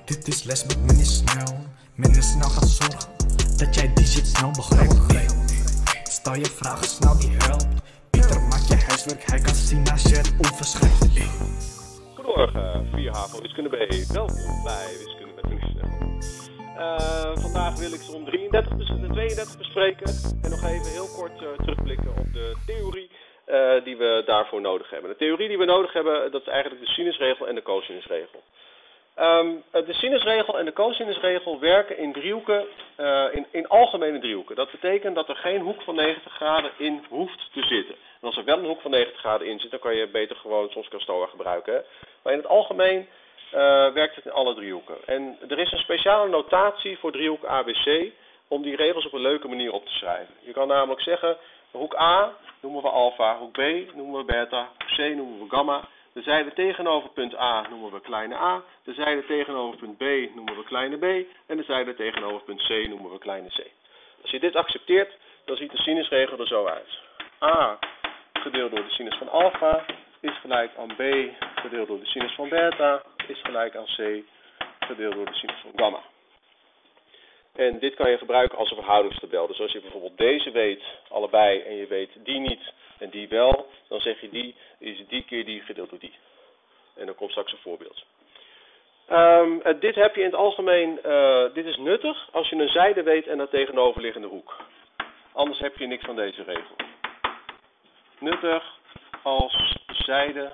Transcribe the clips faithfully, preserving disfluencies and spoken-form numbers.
Dit is les met meneer Snel. Meneer Snel gaat zorgen dat jij die shit snel begrijpt. Stel je vragen snel, die helpt. Pieter maakt je huiswerk, hij kan zien als je het overschrijft. Goedemorgen, vier H A V O Wiskunde B. Welkom bij Wiskunde met meneer Snel. Uh, vandaag wil ik som drieëndertig en tweeëndertig bespreken. En nog even heel kort uh, terugblikken op de theorie uh, die we daarvoor nodig hebben. De theorie die we nodig hebben, dat is eigenlijk de sinusregel en de cosinusregel. Um, de sinusregel en de cosinusregel werken in driehoeken, uh, in, in algemene driehoeken. Dat betekent dat er geen hoek van negentig graden in hoeft te zitten. En als er wel een hoek van negentig graden in zit, dan kan je beter gewoon soms Castoa gebruiken. Hè? Maar in het algemeen uh, werkt het in alle driehoeken. En er is een speciale notatie voor driehoek A B C om die regels op een leuke manier op te schrijven. Je kan namelijk zeggen, hoek A noemen we alfa, hoek B noemen we beta, hoek C noemen we gamma. De zijde tegenover punt A noemen we kleine a, de zijde tegenover punt B noemen we kleine b en de zijde tegenover punt C noemen we kleine c. Als je dit accepteert, dan ziet de sinusregel er zo uit. A gedeeld door de sinus van alfa is gelijk aan B gedeeld door de sinus van beta is gelijk aan C gedeeld door de sinus van gamma. En dit kan je gebruiken als een verhoudingstabel. Dus als je bijvoorbeeld deze weet, allebei, en je weet die niet en die wel, dan zeg je die is die keer die gedeeld door die. En dan komt straks een voorbeeld. Um, dit heb je in het algemeen, uh, dit is nuttig als je een zijde weet en een tegenoverliggende hoek. Anders heb je niks van deze regel. Nuttig als zijde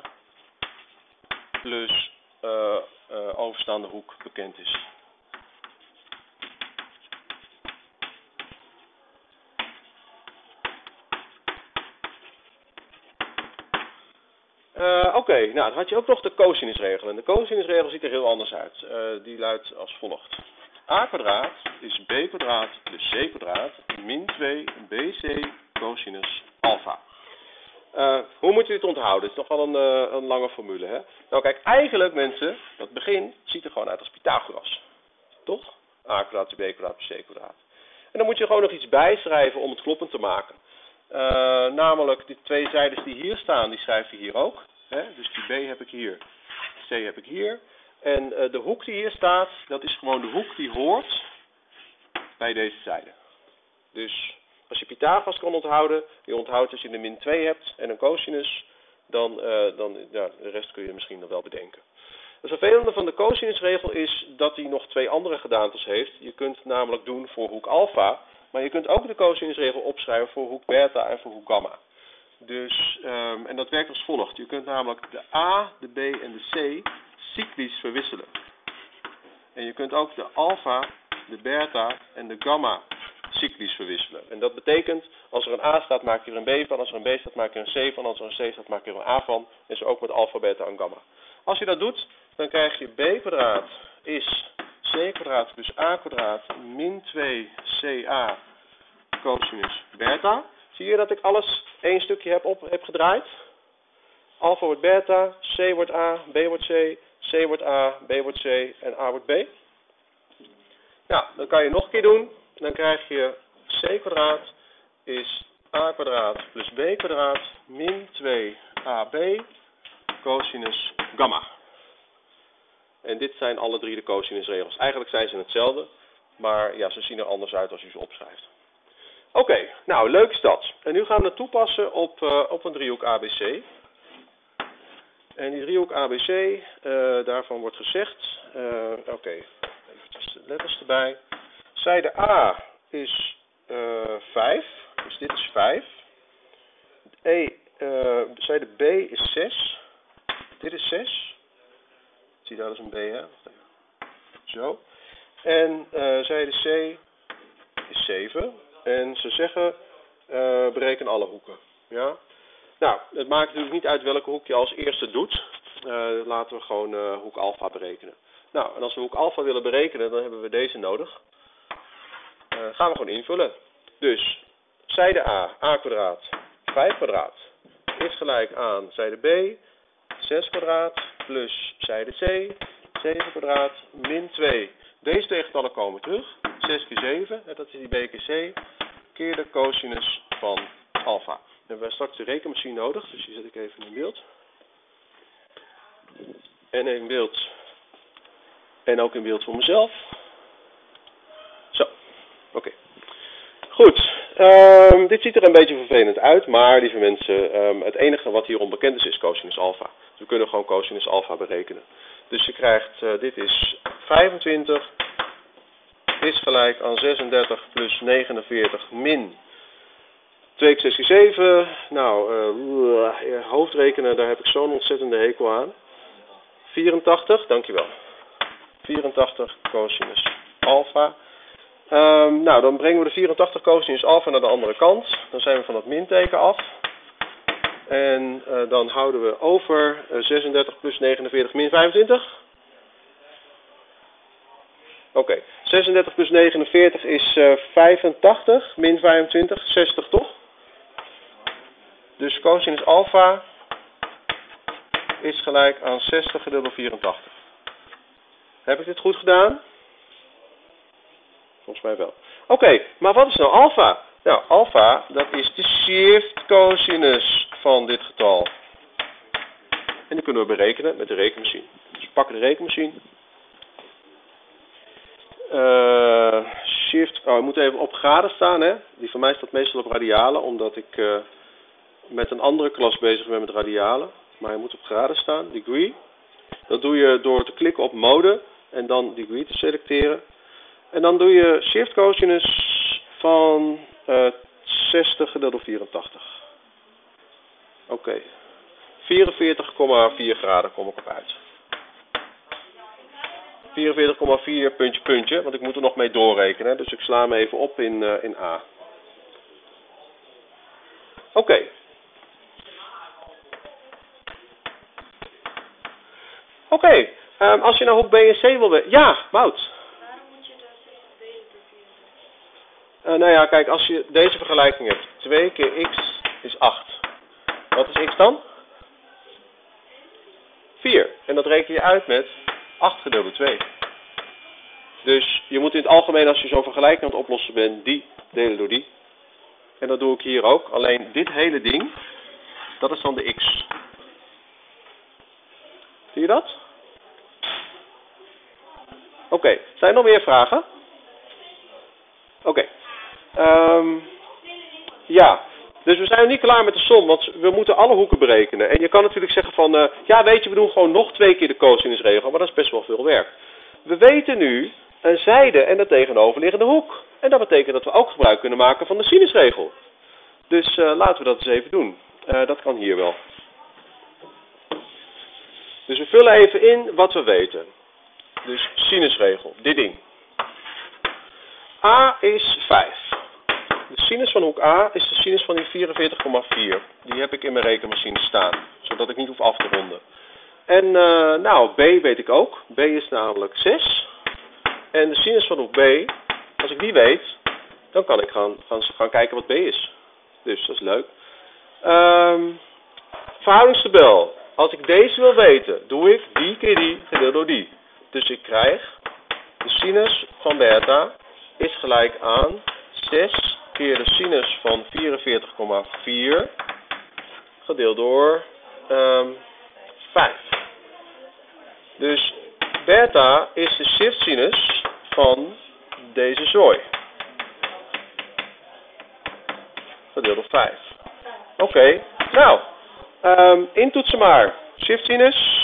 plus uh, uh, overstaande hoek bekend is. Uh, Oké, okay, nou dan had je ook nog de cosinusregel. En de cosinusregel ziet er heel anders uit. Uh, die luidt als volgt. A kwadraat is b kwadraat plus c kwadraat min twee bc cosinus alfa. Uh, hoe moet je dit onthouden? Het is nog wel een, uh, een lange formule. Hè? Nou kijk, eigenlijk mensen, dat begin ziet er gewoon uit als Pythagoras. Toch? A kwadraat is b kwadraat plus c kwadraat. En dan moet je gewoon nog iets bijschrijven om het kloppend te maken. Uh, namelijk die twee zijdes die hier staan, die schrijf je hier ook. Hè? Dus die b heb ik hier, c heb ik hier. En uh, de hoek die hier staat, dat is gewoon de hoek die hoort bij deze zijde. Dus als je Pythagoras kan onthouden, je onthoudt als je een min twee hebt en een cosinus, dan, uh, dan ja, de rest kun je misschien nog wel bedenken. Het vervelende van de cosinusregel is dat hij nog twee andere gedaantes heeft. Je kunt namelijk doen voor hoek alfa. Maar je kunt ook de cosinusregel opschrijven voor hoek beta en voor hoek gamma. Dus, um, en dat werkt als volgt. Je kunt namelijk de A, de B en de C cyclisch verwisselen. En je kunt ook de alfa, de beta en de gamma cyclisch verwisselen. En dat betekent, als er een A staat, maak je er een B van. Als er een B staat, maak je er een C van. Als er een C staat, maak je er een A van. En zo ook met alfa, beta en gamma. Als je dat doet, dan krijg je b kwadraat is c kwadraat plus a kwadraat min twee ca cosinus beta. Zie je dat ik alles één stukje heb, op, heb gedraaid? Alpha wordt beta, c wordt a, b wordt c, c wordt a, b wordt c en a wordt b. Ja, dan kan je nog een keer doen. Dan krijg je c kwadraat is a kwadraat plus b kwadraat min twee a b cosinus gamma. En dit zijn alle drie de cosinusregels. Eigenlijk zijn ze hetzelfde, maar ja, ze zien er anders uit als je ze opschrijft. Oké, okay, nou leuk is dat. En nu gaan we het toepassen op, uh, op een driehoek A B C. En die driehoek A B C, uh, daarvan wordt gezegd, uh, oké, okay, even de letters erbij. Zijde A is uh, vijf, dus dit is vijf. E, uh, zijde B is zes, dit is zes. Zie je dat is een B, hè? Zo. En uh, zijde C is zeven. En ze zeggen, uh, bereken alle hoeken. Ja? Nou, het maakt natuurlijk niet uit welke hoek je als eerste doet. Uh, laten we gewoon uh, hoek alfa berekenen. Nou, en als we hoek alfa willen berekenen, dan hebben we deze nodig. Uh, gaan we gewoon invullen. Dus, zijde A, a kwadraat, vijf kwadraat, is gelijk aan zijde B, zes kwadraat, plus zijde C, zeven kwadraat, min twee. Deze twee getallen komen terug. zes keer zeven, dat is die b keer c, keer de cosinus van alfa. Dan hebben we straks de rekenmachine nodig, dus die zet ik even in beeld. En in beeld En ook in beeld voor mezelf. Zo, oké. Okay. Goed, um, dit ziet er een beetje vervelend uit, maar lieve mensen, um, het enige wat hier onbekend is, is cosinus alfa. Dus we kunnen gewoon cosinus alfa berekenen. Dus je krijgt, uh, dit is vijfentwintig, is gelijk aan zesendertig plus negenenveertig min twee keer zes keer zeven. Nou, uh, uh, hoofdrekenen, daar heb ik zo'n ontzettende hekel aan. vierentachtig, dankjewel. vierentachtig cosinus alfa. Um, nou, dan brengen we de vierentachtig cosinus alfa naar de andere kant. Dan zijn we van het minteken af. En uh, dan houden we over uh, zesendertig plus negenenveertig min vijfentwintig. Oké, okay. zesendertig plus negenenveertig is uh, vijfentachtig min vijfentwintig, zestig toch? Dus cosinus alfa is gelijk aan zestig gedeeld door vierentachtig. Heb ik dit goed gedaan? Volgens mij wel. Oké, okay, maar wat is nou alfa? Nou, alfa, dat is de shift cosinus van dit getal. En die kunnen we berekenen met de rekenmachine. Dus we pakken de rekenmachine. Uh, shift, oh, ik moet even op graden staan, hè. Die van mij staat meestal op radialen, omdat ik uh, met een andere klas bezig ben met radialen. Maar hij moet op graden staan, degree. Dat doe je door te klikken op mode en dan degree te selecteren. En dan doe je shift cosinus van uh, zestig gedeeld door vierentachtig. Oké. Okay. vierenveertig komma vier graden kom ik op uit. vierenveertig komma vier puntje puntje, want ik moet er nog mee doorrekenen. Dus ik sla hem even op in, uh, in A. Oké. Okay. Oké, okay. um, als je nou hoek B en C wil weten. Ja, Wout. Waarom moet je daar steeds delen door vier? Uh, nou ja, kijk, als je deze vergelijking hebt. twee keer x is acht. Wat is x dan? vier. En dat reken je uit met acht gedeeld door twee. Dus je moet in het algemeen, als je zo'n vergelijking aan het oplossen bent, die delen door die. En dat doe ik hier ook. Alleen dit hele ding, dat is dan de x. Zie je dat? Oké, okay. Zijn er nog meer vragen? Oké. Okay. Um, ja, dus we zijn nog niet klaar met de som, want we moeten alle hoeken berekenen. En je kan natuurlijk zeggen van, uh, ja weet je, we doen gewoon nog twee keer de cosinusregel, maar dat is best wel veel werk. We weten nu een zijde en de tegenoverliggende hoek. En dat betekent dat we ook gebruik kunnen maken van de sinusregel. Dus uh, laten we dat eens even doen. Uh, dat kan hier wel. Dus we vullen even in wat we weten. Dus sinusregel, dit ding. A is vijf. De sinus van hoek A is de sinus van die vierenveertig komma vier. Die heb ik in mijn rekenmachine staan, zodat ik niet hoef af te ronden. En uh, nou, B weet ik ook. B is namelijk zes. En de sinus van hoek B, als ik die weet, dan kan ik gaan, gaan, gaan kijken wat B is. Dus dat is leuk. Um, verhoudingstabel. Als ik deze wil weten, doe ik die keer die gedeeld door die. Dus ik krijg de sinus van beta is gelijk aan zes keer de sinus van vierenveertig komma vier gedeeld door um, vijf. Dus beta is de shift sinus van deze zooi. Gedeeld door vijf. Oké, okay. Nou, um, intoetsen maar. Shift sinus.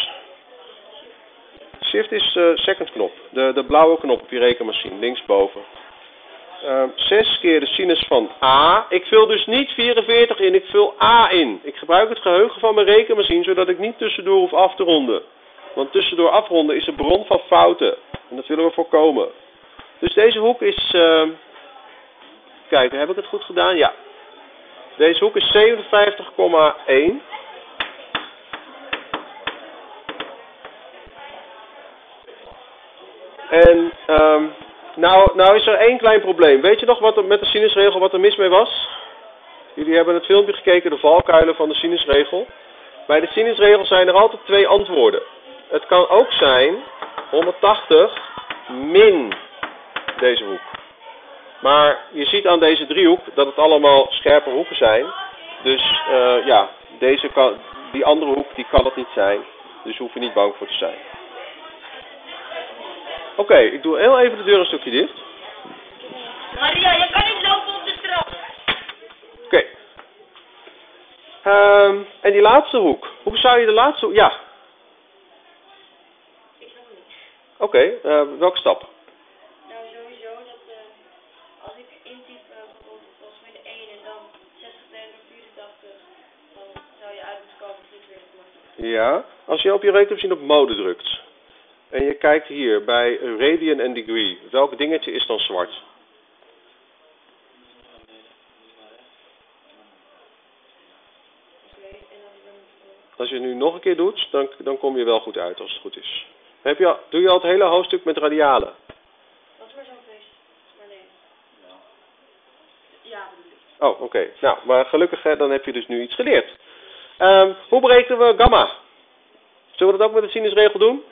Shift is de uh, second knop. De, de blauwe knop op je rekenmachine, linksboven. Uh, zes keer de sinus van A. Ik vul dus niet vierenveertig in, ik vul A in. Ik gebruik het geheugen van mijn rekenmachine, zodat ik niet tussendoor hoef af te ronden. Want tussendoor afronden is een bron van fouten. En dat willen we voorkomen. Dus deze hoek is... Uh, kijk, heb ik het goed gedaan? Ja. Deze hoek is zevenenvijftig komma één. En um, nou, nou is er één klein probleem. Weet je nog wat er met de sinusregel wat er mis mee was? Jullie hebben het filmpje gekeken, de valkuilen van de sinusregel. Bij de sinusregel zijn er altijd twee antwoorden. Het kan ook zijn honderdtachtig min deze hoek. Maar je ziet aan deze driehoek dat het allemaal scherpe hoeken zijn. Dus uh, ja, deze kan, die andere hoek die kan het niet zijn. Dus hoef je niet bang voor te zijn. Oké, okay, ik doe heel even de deur een stukje dicht. Maria, je kan niet lopen op de trap. Oké. Okay. Um, en die laatste hoek. Hoe zou je de laatste hoek... Ja. Ik nog niet. Oké, okay, uh, welke stap? Nou, sowieso dat uh, als ik intyp uh, bijvoorbeeld volgens mij de één en dan zestig tegen vierentachtig, dan zou je uit moeten komen of dit weer makkelijk. Ja, als je op je rekenmachine op mode drukt en je kijkt hier bij radian en degree, welk dingetje is dan zwart? Als je het nu nog een keer doet, dan, dan kom je wel goed uit als het goed is. Heb je al, doe je al het hele hoofdstuk met radialen? Dat is maar zo'n feest. Maar nee. Ja, bedoel ik. Oh, oké. Okay. Nou, maar gelukkig hè, dan heb je dus nu iets geleerd. Um, hoe berekenen we gamma? Zullen we dat ook met de sinusregel doen?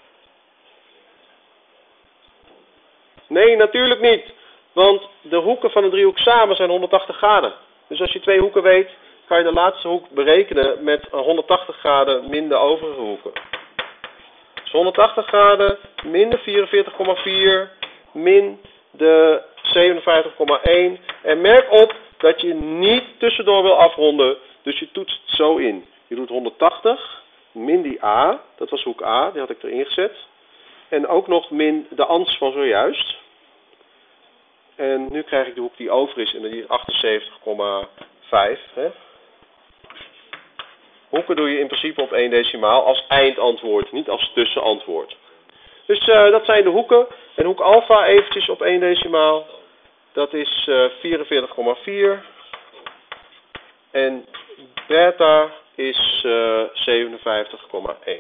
Nee, natuurlijk niet. Want de hoeken van een driehoek samen zijn honderdtachtig graden. Dus als je twee hoeken weet, kan je de laatste hoek berekenen met honderdtachtig graden min de overige hoeken. Dus honderdtachtig graden min de vierenveertig komma vier min de zevenenvijftig komma één. En merk op dat je niet tussendoor wil afronden, dus je toetst het zo in. Je doet honderdtachtig min die A, dat was hoek A, die had ik erin gezet. En ook nog min de ans van zojuist. En nu krijg ik de hoek die over is en die is achtenzeventig komma vijf. Hoeken doe je in principe op één decimaal als eindantwoord, niet als tussenantwoord. Dus uh, dat zijn de hoeken. En hoek alfa eventjes op één decimaal. Dat is uh, vierenveertig komma vier. En beta is uh, zevenenvijftig komma één.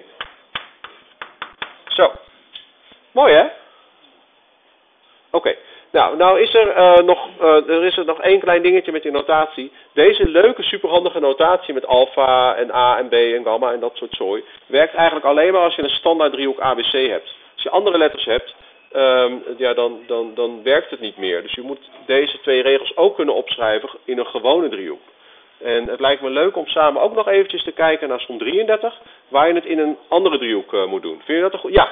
Zo. Mooi hè? Oké. Okay. Nou, nou is er, uh, nog, uh, er is er nog één klein dingetje met die notatie. Deze leuke, superhandige notatie met alfa en A en B en gamma en dat soort zooi, werkt eigenlijk alleen maar als je een standaard driehoek A B C hebt. Als je andere letters hebt, um, ja, dan, dan, dan werkt het niet meer. Dus je moet deze twee regels ook kunnen opschrijven in een gewone driehoek. En het lijkt me leuk om samen ook nog eventjes te kijken naar som drieëndertig, waar je het in een andere driehoek uh, moet doen. Vind je dat een goed? Ja.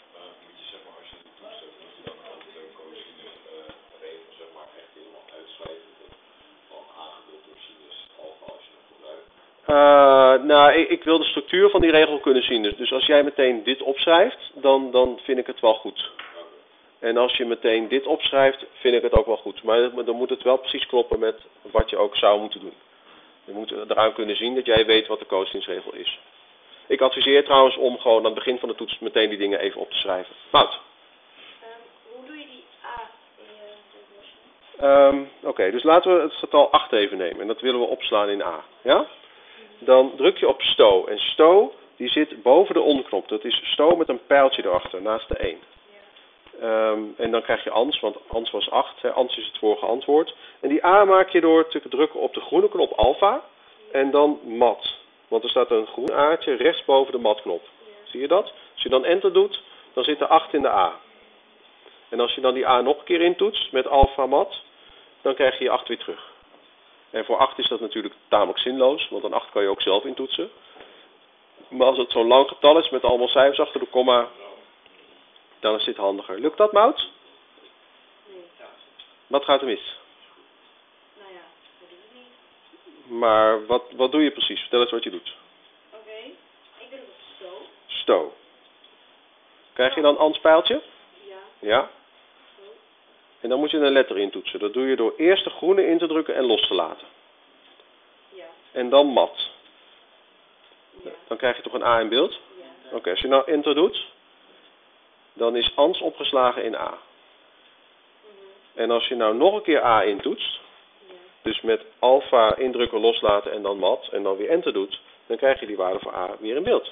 Uh, nou, ik, ik wil de structuur van die regel kunnen zien. Dus, dus als jij meteen dit opschrijft, dan, dan vind ik het wel goed. En als je meteen dit opschrijft, vind ik het ook wel goed. Maar dan moet het wel precies kloppen met wat je ook zou moeten doen. Je moet eraan kunnen zien dat jij weet wat de coachingsregel is. Ik adviseer trouwens om gewoon aan het begin van de toets meteen die dingen even op te schrijven. Wout? Um, hoe doe je die A in je um, Oké, okay, dus laten we het getal acht even nemen. En dat willen we opslaan in A. Ja? Dan druk je op sto. En sto, die zit boven de onderknop. Dat is sto met een pijltje erachter, naast de één. Ja. Um, en dan krijg je ans, want ans was acht. Hè. Ans is het vorige antwoord. En die A maak je door te drukken op de groene knop alfa. En dan mat. Want er staat een groen aartje rechts boven de matknop. Ja. Zie je dat? Als je dan enter doet, dan zit er acht in de A. En als je dan die A nog een keer intoetst met alfa mat, dan krijg je je acht weer terug. En voor acht is dat natuurlijk tamelijk zinloos, want een acht kan je ook zelf intoetsen. Maar als het zo'n lang getal is met allemaal cijfers achter de komma, dan is dit handiger. Lukt dat, Mout? Nee. Wat gaat er mis? Nou ja, dat doe ik niet. Maar wat, wat doe je precies? Vertel eens wat je doet. Oké, okay. Ik doe het op sto. Sto. Krijg je dan ans pijltje? Ja. Ja. En dan moet je een letter intoetsen. Dat doe je door eerst de groene in te drukken en los te laten. Ja. En dan mat. Ja. Dan krijg je toch een A in beeld? Ja. Oké, okay, als je nou enter doet, dan is ans opgeslagen in A. Mm-hmm. En als je nou nog een keer A intoetst, ja. Dus met alfa indrukken, loslaten en dan mat, en dan weer enter doet, dan krijg je die waarde voor A weer in beeld.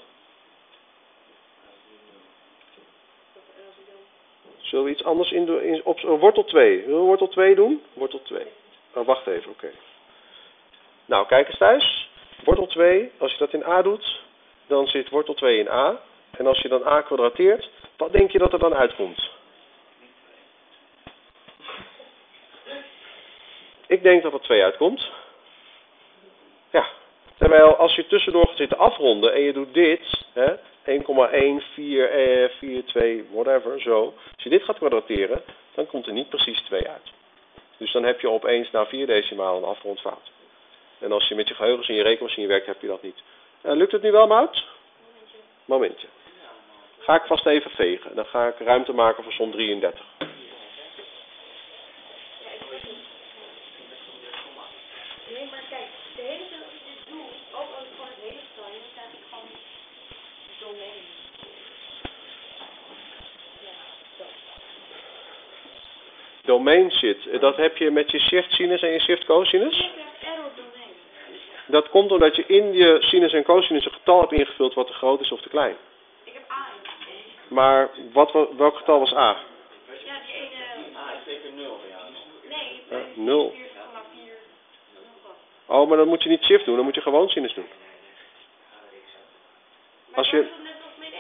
Zullen we iets anders in, de, in op uh, wortel twee? Zullen we wortel twee doen? Wortel twee. Oh, wacht even, oké. Okay. Nou, kijk eens thuis. Wortel twee, als je dat in A doet, dan zit wortel twee in A. En als je dan A kwadrateert, wat denk je dat er dan uitkomt? Ik denk dat er twee uitkomt. Ja. Terwijl als je tussendoor gaat zitten afronden en je doet dit, hè, één komma één vier vier twee, whatever, zo. Als je dit gaat kwadrateren, dan komt er niet precies twee uit. Dus dan heb je opeens na vier decimalen een afgerond fout. En als je met je geheugens en je rekenmachine werkt, heb je dat niet. Uh, lukt het nu wel, Mout? Momentje. Ga ik vast even vegen. Dan ga ik ruimte maken voor som drieëndertig. Nee, maar kijk, de hele tijd als je dit doet, ook als ik gewoon het hele stel, dan staat het gewoon domein. Ja, dat. Domein zit, dat heb je met je shift sinus en je shift cosinus? Ik heb error domein. Dat komt omdat je in je sinus en cosinus een getal hebt ingevuld wat te groot is of te klein. Ik heb A ingevuld. Maar wat, welk getal was A? Ja, die ene... A is zeker nul, ja. Nee, Uh, nul. vier komma vier. Oh, maar dan moet je niet shift doen, dan moet je gewoon sinus doen. Maar Als dat je, is toch net als min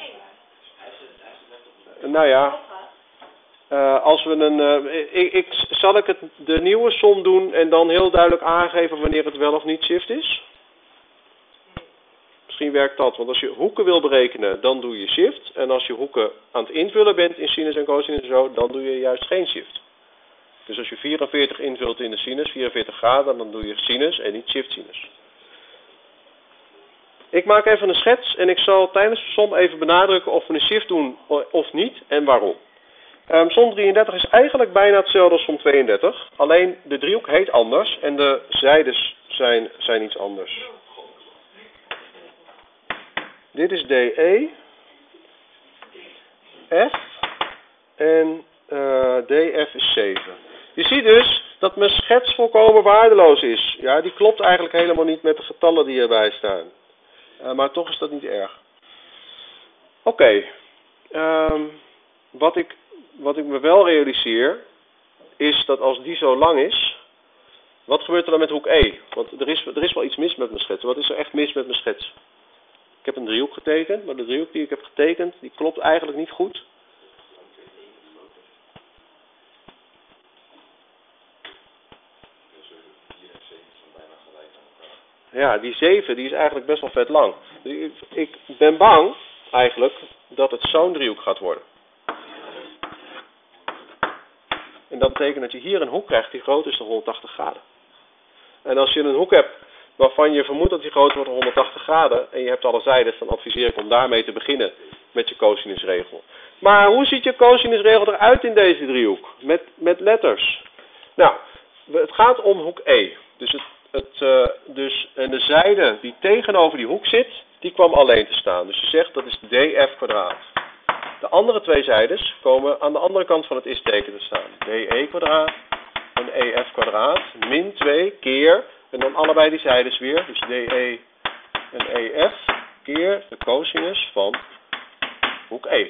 één? nou ja, uh, als we een, uh, ik, ik, zal ik het, de nieuwe som doen en dan heel duidelijk aangeven wanneer het wel of niet shift is? Misschien werkt dat, want als je hoeken wil berekenen, dan doe je shift. En als je hoeken aan het invullen bent in sinus en cosinus en zo, dan doe je juist geen shift. Dus als je vierenveertig invult in de sinus, vierenveertig graden, dan doe je sinus en niet shift sinus. Ik maak even een schets en ik zal tijdens de som even benadrukken of we een shift doen of niet en waarom. Um, som drieëndertig is eigenlijk bijna hetzelfde als som tweeëndertig, alleen de driehoek heet anders en de zijdes zijn, zijn iets anders. Dit is D E, F en uh, D F is zeven. Je ziet dus dat mijn schets volkomen waardeloos is. Ja, die klopt eigenlijk helemaal niet met de getallen die erbij staan. Uh, maar toch is dat niet erg. Oké. Okay. Um, wat, ik, wat ik me wel realiseer, is dat als die zo lang is, wat gebeurt er dan met hoek E? Want er is, er is wel iets mis met mijn schets. Wat is er echt mis met mijn schets? Ik heb een driehoek getekend, maar de driehoek die ik heb getekend, die klopt eigenlijk niet goed. Ja, die zeven die is eigenlijk best wel vet lang. Ik, ik ben bang eigenlijk dat het zo'n driehoek gaat worden. En dat betekent dat je hier een hoek krijgt die groter is dan honderdtachtig graden. En als je een hoek hebt waarvan je vermoedt dat die groter wordt dan honderdtachtig graden en je hebt alle zijdes, dan adviseer ik om daarmee te beginnen met je cosinusregel. Maar hoe ziet je cosinusregel eruit in deze driehoek? Met, met letters. Nou, het gaat om hoek E. Dus, het, het, uh, dus en de zijde die tegenover die hoek zit, die kwam alleen te staan. Dus je zegt dat is D F kwadraat. De andere twee zijdes komen aan de andere kant van het is-teken te staan. D E kwadraat en E F kwadraat min twee keer, en dan allebei die zijdes weer, dus D E en E F keer de cosinus van hoek E.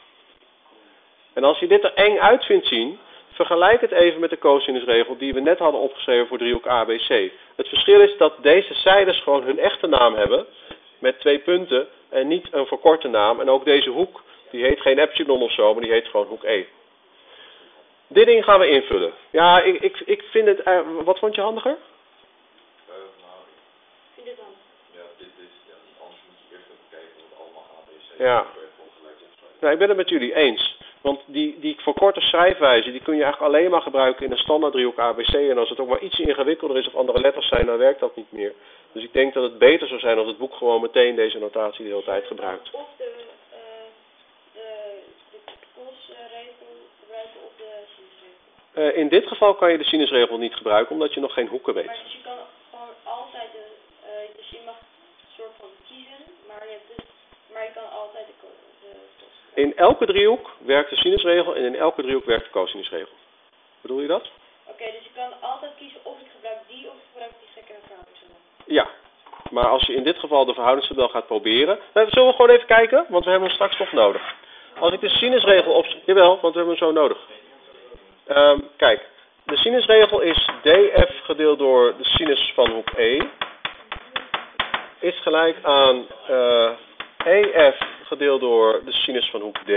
En als je dit er eng uit vindt zien, vergelijk het even met de cosinusregel die we net hadden opgeschreven voor driehoek A B C. Het verschil is dat deze zijdes gewoon hun echte naam hebben, met twee punten, en niet een verkorte naam. En ook deze hoek, die heet geen epsilon of zo, maar die heet gewoon hoek E. Dit ding gaan we invullen. Ja, ik, ik, ik vind het... Uh, wat vond je handiger? Uh, nou, Ik vind dit dan. ja, dit is, ja, anders moet je eerst even kijken wat allemaal A B C Ja. is. Nou, ik ben het met jullie eens. Want die, die verkorte schrijfwijze, die kun je eigenlijk alleen maar gebruiken in een standaard driehoek A B C. En als het ook maar iets ingewikkelder is of andere letters zijn, dan werkt dat niet meer. Dus ik denk dat het beter zou zijn als het boek gewoon meteen deze notatie de hele tijd gebruikt. Of de, uh, de, de kosregel gebruiken of de sinusregel. Uh, in dit geval kan je de sinusregel niet gebruiken, omdat je nog geen hoeken weet. Maar dus je kan gewoon altijd de, uh, dus je mag een soort van kiezen, maar je, hebt dus, maar je kan altijd de, ko- de kos. In elke driehoek werkt de sinusregel en in elke driehoek werkt de cosinusregel. Bedoel je dat? Oké, okay, dus je kan altijd kiezen of ik gebruik die of ik gebruik die gekke verhoudingstabel. Ja, maar als je in dit geval de verhoudingstabel gaat proberen... Nou, zullen we gewoon even kijken, want we hebben hem straks toch nodig. Als ik de sinusregel op... Jawel, want we hebben hem zo nodig. Um, kijk, de sinusregel is D F gedeeld door de sinus van hoek E. Is gelijk aan uh, E F gedeeld door de sinus van hoek D.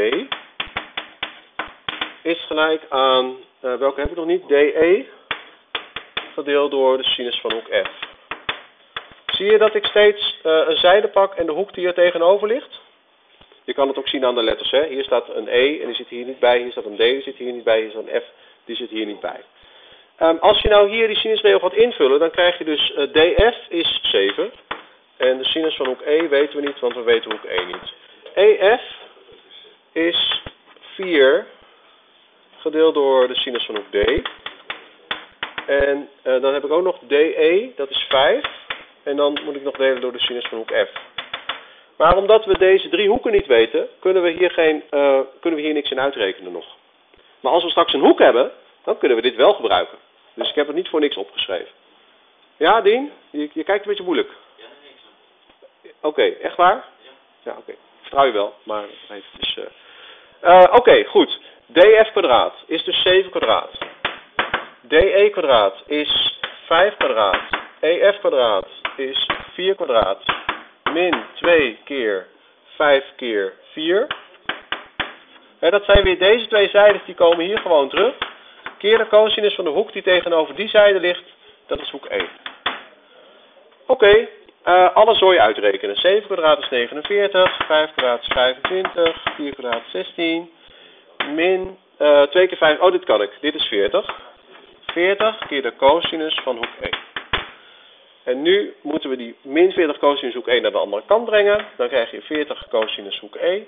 Is gelijk aan... Uh, welke heb ik nog niet? D E gedeeld door de sinus van hoek F. Zie je dat ik steeds uh, een zijde pak en de hoek die er tegenover ligt? Je kan het ook zien aan de letters. Hè? Hier staat een E en die zit hier niet bij. Hier staat een D, die zit hier niet bij. Hier staat een F, die zit hier niet bij. Um, als je nou hier die sinusregel gaat invullen, dan krijg je dus uh, D F is zeven. En de sinus van hoek E weten we niet, want we weten hoek E niet. E F is vier gedeeld door de sinus van hoek D. En uh, dan heb ik ook nog D E, dat is vijf. En dan moet ik nog delen door de sinus van hoek F. Maar omdat we deze drie hoeken niet weten, kunnen we hier, geen, uh, kunnen we hier niks in uitrekenen nog. Maar als we straks een hoek hebben, dan kunnen we dit wel gebruiken. Dus ik heb het niet voor niks opgeschreven. Ja, Dien? Je, je kijkt een beetje moeilijk. Ja, niks. Oké, okay, echt waar? Ja. Ja, oké. Okay. Vertrouw je wel, maar het is... Uh... Uh, oké, okay, goed. D F kwadraat is dus zeven kwadraat. D E kwadraat is vijf kwadraat. E F kwadraat is vier kwadraat. Min twee keer vijf keer vier. He, dat zijn weer deze twee zijden, die komen hier gewoon terug. Keer de cosinus van de hoek die tegenover die zijde ligt, dat is hoek één. Oké, okay, uh, alle zooi uitrekenen. zeven kwadraat is negenenveertig, vijf kwadraat is vijfentwintig, vier kwadraat is zestien, min uh, twee keer vijf, oh dit kan ik, dit is veertig. veertig keer de cosinus van hoek één. En nu moeten we die min veertig cosinus hoek één naar de andere kant brengen. Dan krijg je veertig cosinus hoek E.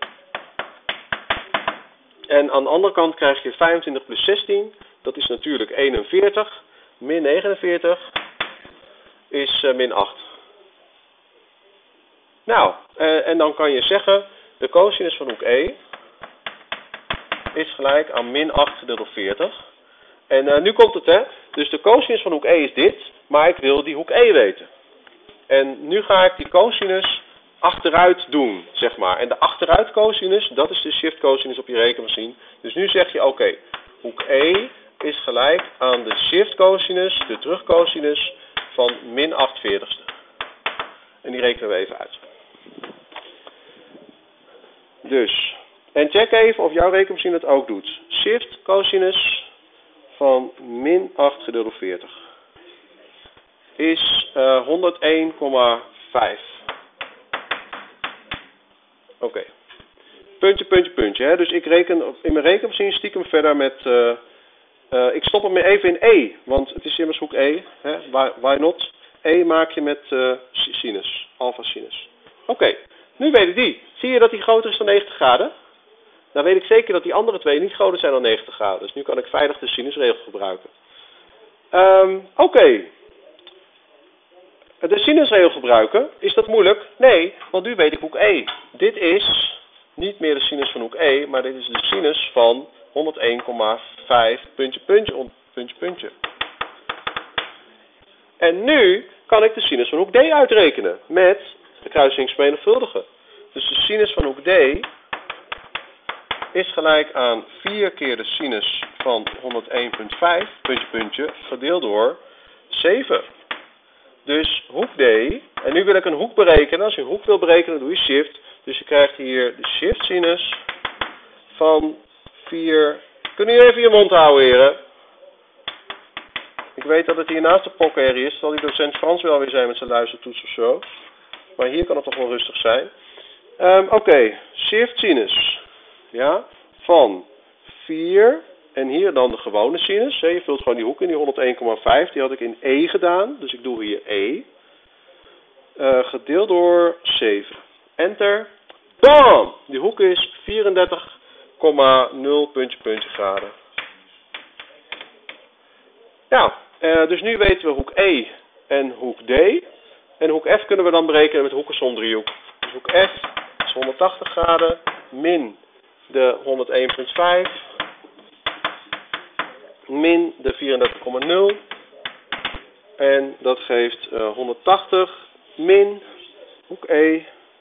En aan de andere kant krijg je vijfentwintig plus zestien. Dat is natuurlijk eenenveertig. Min negenenveertig is uh, min acht. Nou, uh, en dan kan je zeggen, de cosinus van hoek E is gelijk aan min acht gedeeld door veertig. En uh, nu komt het, hè. Dus de cosinus van hoek E is dit, maar ik wil die hoek E weten. En nu ga ik die cosinus achteruit doen, zeg maar. En de achteruit cosinus, dat is de shift cosinus op je rekenmachine. Dus nu zeg je, oké, okay, hoek E is gelijk aan de shift cosinus, de terugcosinus van min acht veertigste. En die rekenen we even uit. Dus, en check even of jouw rekenmachine het ook doet. Shift cosinus van min acht gedeeld door veertig is uh, honderdéén komma vijf. Oké. Okay. Puntje, puntje, puntje. Hè? Dus ik reken in mijn rekenmachine stiekem verder met... Uh, uh, ik stop hem even in E, want het is immers hoek E. Hè? Why, why not? E maak je met uh, sinus, alpha sinus. Oké, okay. Nu weet ik die. Zie je dat die groter is dan negentig graden? Dan weet ik zeker dat die andere twee niet groter zijn dan negentig graden. Dus nu kan ik veilig de sinusregel gebruiken. Um, Oké. Okay. De sinusregel gebruiken, is dat moeilijk? Nee, want nu weet ik hoek E. Dit is niet meer de sinus van hoek E, maar dit is de sinus van honderdéén komma vijf puntje, puntje, puntje, puntje. En nu kan ik de sinus van hoek D uitrekenen met de kruisingsvermenigvuldigen. Dus de sinus van hoek D is gelijk aan vier keer de sinus van honderdéén komma vijf puntje, puntje, gedeeld door zeven. Dus hoek D, en nu wil ik een hoek berekenen. Als je een hoek wil berekenen, doe je shift. Dus je krijgt hier de shift sinus van vier... Kunnen jullie even je mond houden, heren? Ik weet dat het hier naast de pokherrie is. Zal die docent Frans wel weer zijn met zijn luistertoets of zo. Maar hier kan het toch wel rustig zijn. Um, Oké, okay. Shift sinus. Ja, van vier... En hier dan de gewone sinus. Je vult gewoon die hoek in, die honderdéén komma vijf. Die had ik in E gedaan. Dus ik doe hier E. Uh, gedeeld door zeven. Enter. Bam! Die hoek is vierendertig komma nul puntje, puntje graden. Nou, uh, dus nu weten we hoek E en hoek D. En hoek F kunnen we dan berekenen met hoekensom driehoek. Dus hoek F is honderdtachtig graden. Min de honderdéén komma vijf. Min de vierendertig komma nul. En dat geeft uh, honderdtachtig min hoek E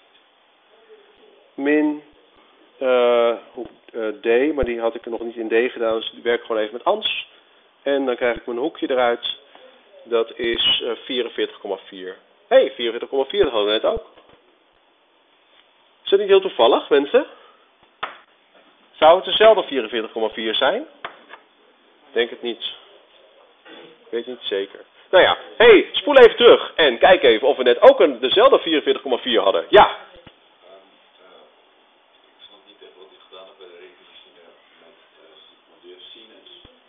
min uh, hoek uh, D. Maar die had ik er nog niet in D gedaan, dus die werk gewoon even met ans. En dan krijg ik mijn hoekje eruit. Dat is uh, vierenveertig komma vier. Hé, hey, vierenveertig komma vier, dat hadden we net ook. Is dat niet heel toevallig, mensen? Zou het dezelfde vierenveertig komma vier zijn? Denk het niet. Ik weet niet zeker. Nou ja, hé, hey, spoel even terug en kijk even of we net ook een, dezelfde vierenveertig komma vier hadden. Ja.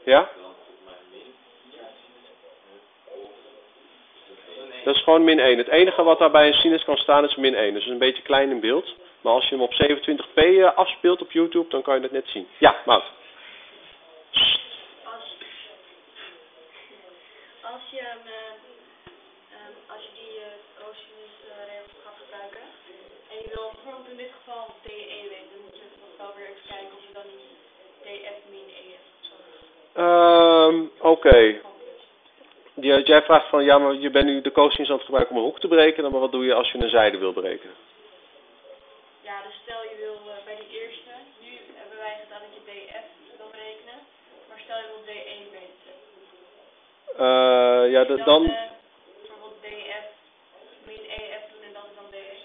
Ja? Dat is gewoon min één. Het enige wat daar bij een sinus kan staan is min één. Dus een beetje klein in beeld. Maar als je hem op zevenentwintig p afspeelt op YouTube, dan kan je dat net zien. Ja, Maud. Als, als je, um, um, als je die uh, cosinusregels gaat gebruiken en je wil bijvoorbeeld in dit geval D E weten, dan moet je wel weer even kijken of je dan niet D F min E F of zo. Um, Oké. Okay. Jij vraagt van, ja, maar je bent nu de cosinus aan het gebruiken om een hoek te berekenen, maar wat doe je als je een zijde wil berekenen? Ja, dus stel je wil uh, bij die eerste, nu hebben wij gedaan dat je D F wil berekenen, maar stel je wil D E weten. Uh, ja, dan, dan... Uh, bijvoorbeeld D F min E F doen en dat is dan D E.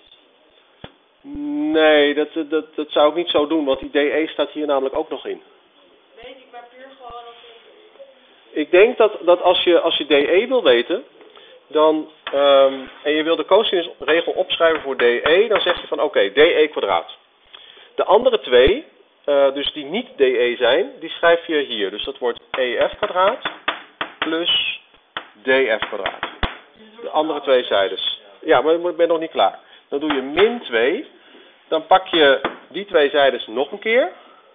Nee, dat, dat, dat zou ik niet zo doen, want die D E staat hier namelijk ook nog in. Weet ik, maar puur gewoon als ik... Ik denk dat, dat als je, als je D E wil weten, dan, um, en je wil de cosinusregel opschrijven voor D E, dan zeg je van oké, okay, D E kwadraat. De andere twee, uh, dus die niet D E zijn, die schrijf je hier. Dus dat wordt E F kwadraat plus D F kwadraat. De andere twee zijdes. Ja, maar ik ben nog niet klaar. Dan doe je min twee, dan pak je die twee zijdes nog een keer.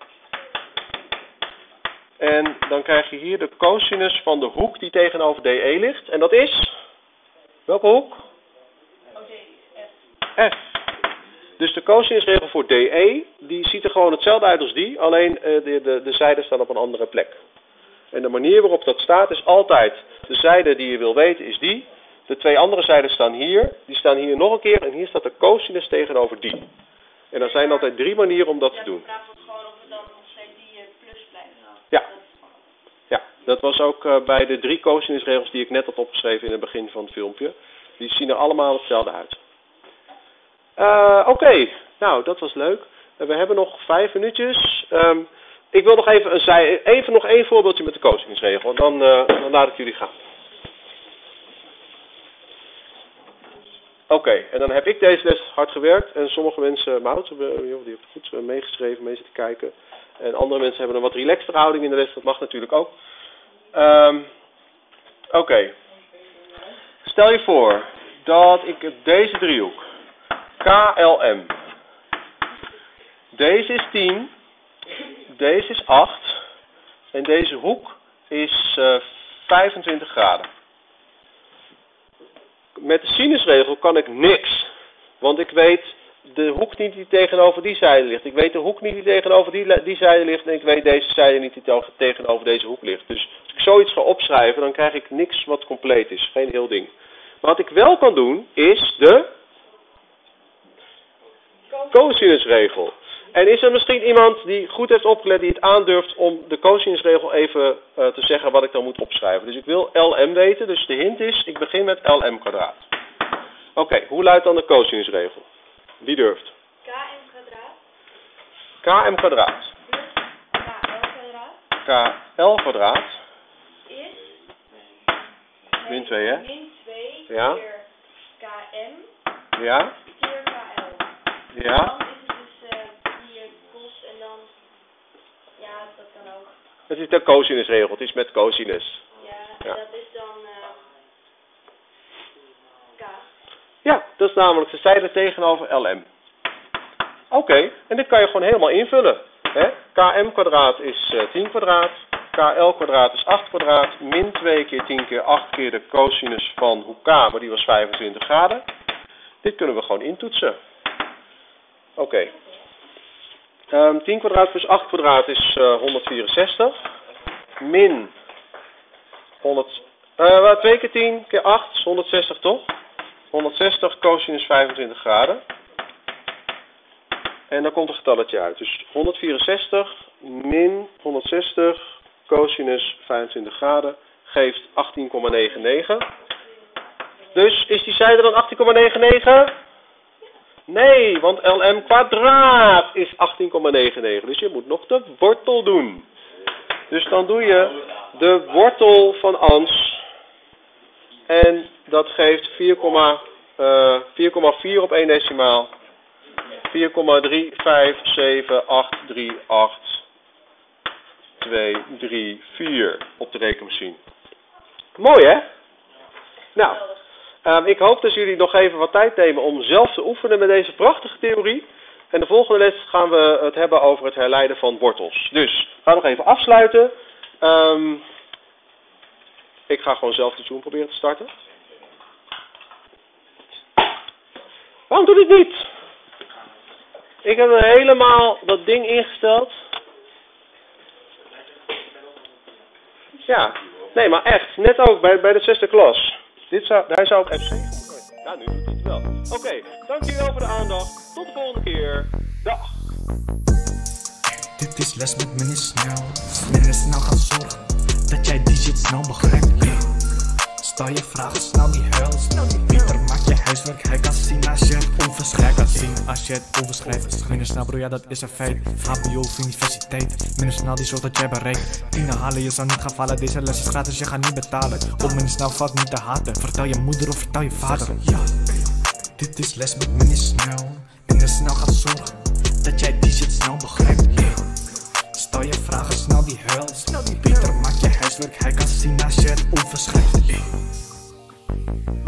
En dan krijg je hier de cosinus van de hoek die tegenover D E ligt. En dat is? Welke hoek? F. Dus de cosinusregel voor D E, die ziet er gewoon hetzelfde uit als die. Alleen uh, de, de, de zijden staan op een andere plek. En de manier waarop dat staat is altijd, de zijde die je wil weten is die. De twee andere zijden staan hier. Die staan hier nog een keer. En hier staat de cosinus tegenover die. En er zijn altijd drie manieren om dat te doen. Ja. Ja, dat was ook uh, bij de drie cosinusregels die ik net had opgeschreven in het begin van het filmpje. Die zien er allemaal hetzelfde uit. Uh, Oké, okay. Nou dat was leuk. Uh, we hebben nog vijf minuutjes. Um, ik wil nog even, een zij, even nog één voorbeeldje met de cosinusregel. En dan, uh, dan laat ik jullie gaan. Oké, okay. En dan heb ik deze les hard gewerkt. En sommige mensen, Maud, die heeft goed meegeschreven, mee zitten kijken. En andere mensen hebben een wat relaxtere houding in de les. Dat mag natuurlijk ook. Um, Oké. Okay. Stel je voor dat ik deze driehoek. K L M. Deze is tien. Deze is acht. En deze hoek is uh, vijfentwintig graden. Met de sinusregel kan ik niks. Want ik weet de hoek niet die tegenover die zijde ligt. Ik weet de hoek niet die tegenover die, die zijde ligt. En ik weet deze zijde niet die tegenover deze hoek ligt. Dus als ik zoiets ga opschrijven, dan krijg ik niks wat compleet is. Geen heel ding. Maar wat ik wel kan doen, is de cosinusregel. En is er misschien iemand die goed heeft opgelet, die het aandurft om de cosinusregel even uh, te zeggen wat ik dan moet opschrijven. Dus ik wil L M weten, dus de hint is, ik begin met L M kwadraat. Oké, okay, hoe luidt dan de cosinusregel? Wie durft? K M kwadraat. K M kwadraat. K L kwadraat. K L kwadraat. Is. Min twee, hè? Min twee ja. keer K M. Ja. Keer K L. Ja. Het is de cosinusregel, het is met cosinus. Ja, en ja. Dat is dan uh, K. Ja, dat is namelijk de zijde tegenover L M. Oké, okay, en dit kan je gewoon helemaal invullen. Hè? K M kwadraat is uh, tien kwadraat, K L kwadraat is acht kwadraat, min twee keer tien keer acht keer de cosinus van hoek K, maar die was vijfentwintig graden. Dit kunnen we gewoon intoetsen. Oké. Okay. Um, tien kwadraat plus acht kwadraat is uh, honderdvierenzestig. Min honderd, uh, twee keer tien keer acht is honderdzestig toch? honderdzestig cosinus vijfentwintig graden. En dan komt een getalletje uit. Dus honderdvierenzestig min honderdzestig cosinus vijfentwintig graden geeft achttien komma negenennegentig. Dus is die zijde dan achttien komma negenennegentig? Nee, want L M kwadraat is achttien komma negenennegentig. Dus je moet nog de wortel doen. Dus dan doe je de wortel van ans. En dat geeft vier komma vier op één decimaal. vier komma drie vijf zeven acht drie acht twee, drie, vier op de rekenmachine. Mooi hè? Nou, um, ik hoop dat jullie nog even wat tijd nemen om zelf te oefenen met deze prachtige theorie. En de volgende les gaan we het hebben over het herleiden van wortels. Dus, ga nog even afsluiten. Um, ik ga gewoon zelf de Zoom proberen te starten. Waarom doe ik het niet? Ik heb er helemaal dat ding ingesteld. Ja, nee, maar echt. Net ook bij, bij de zesde klas. Dit zou, hij zou ook F zeven moeten. Ja, nu doet hij het wel. Oké, okay, dankjewel voor de aandacht. Tot de volgende keer. Dag. Dit is les met meneer Snel. Meneer Snel gaat zorgen dat jij die shit snel begrijpt. Stel je vragen, snel die huil. Pieter, maak je huiswerk, hij kan zien als je het onverschrijft. Hij kan zien als je het overschrijft. Meneer Snel bro, ja dat is een feit. H B O of universiteit. Meneer Snel die zorgt dat jij bereikt. Tien halen, je zou niet gaan vallen. Deze les is gratis, je gaat niet betalen. Op meneer Snel valt niet te haten. Vertel je moeder of vertel je vader. Ja, dit is les met meneer Snel. Meneer Snel gaat zorgen dat jij die shit snel begrijpt. Stel je vragen, snel die huil. Pieter, maak je huiswerk, hij kan zien als je het onverschrijft.